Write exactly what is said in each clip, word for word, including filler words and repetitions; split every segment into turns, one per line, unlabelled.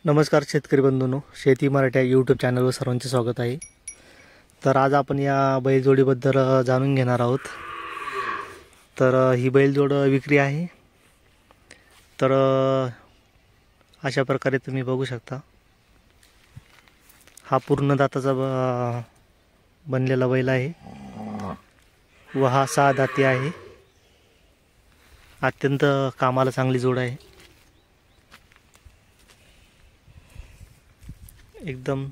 नमस्कार शेतकरी बंधूंनो, शेती मराठी या यूट्यूब चॅनलवर सर्वांचे स्वागत आहे। तर आज आपण या बैलजोडीबद्दल जाणून घेणार आहोत। तर ही बैलजोड विक्री आहे। तर अशा प्रकारे तुम्ही बघू शकता, हा पूर्ण दाताचा बनलेला बैल आहे व हा सहा दाती आहे। अत्यंत कामाला चांगली जोड आहे, एकदम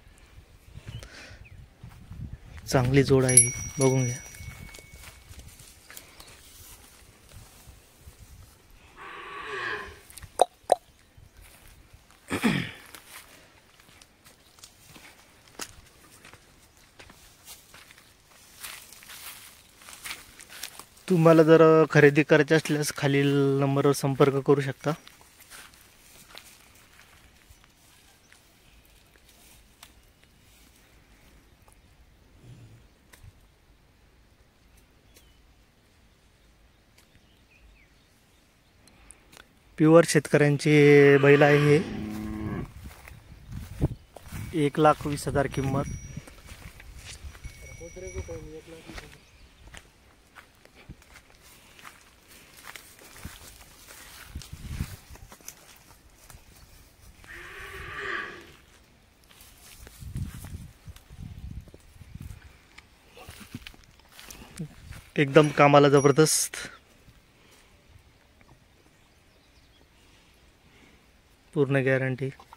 चांगली जोड आहे, बघून घ्या। तुम्हाला जर खरेदी करायची असल्यास खालील नंबरवर संपर्क करू शकता। प्युअर शेतकऱ्यांची बैल आहे हे। एक लाख वीस हजार किंमत। एकदम कामाला जबरदस्त, पूर्ण गॅरंटी।